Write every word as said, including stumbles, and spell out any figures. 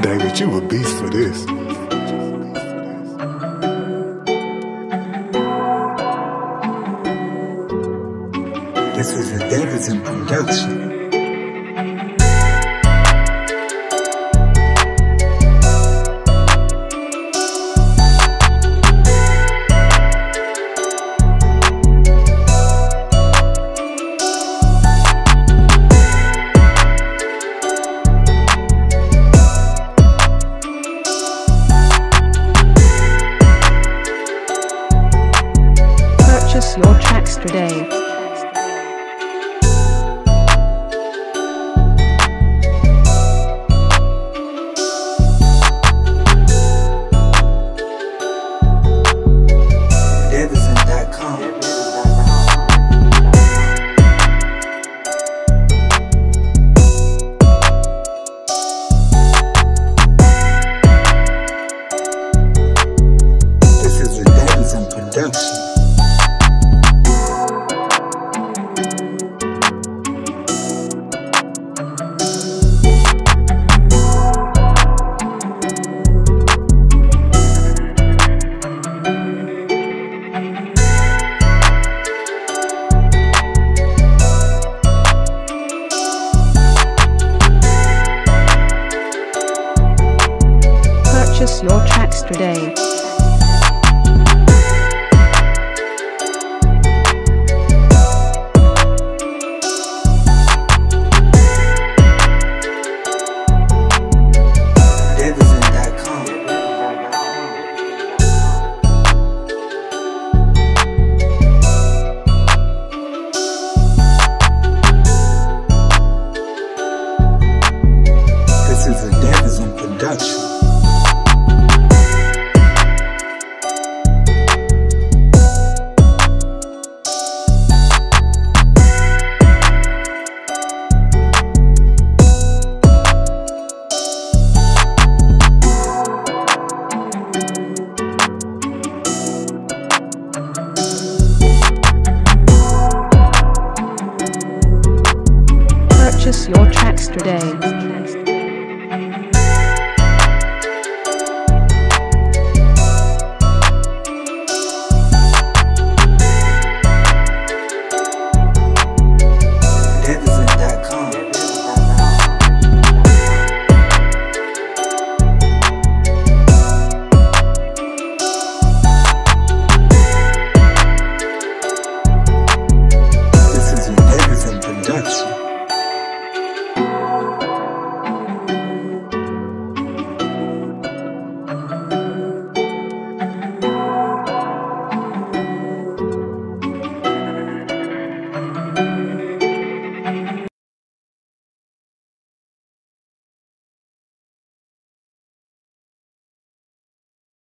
David, you a beast for this. This is a Devezin production. Purchase your tracks today. Devezin dot com. This is a Devezin production. Purchase your tracks today. Devezin dot com. This is a Devezin production.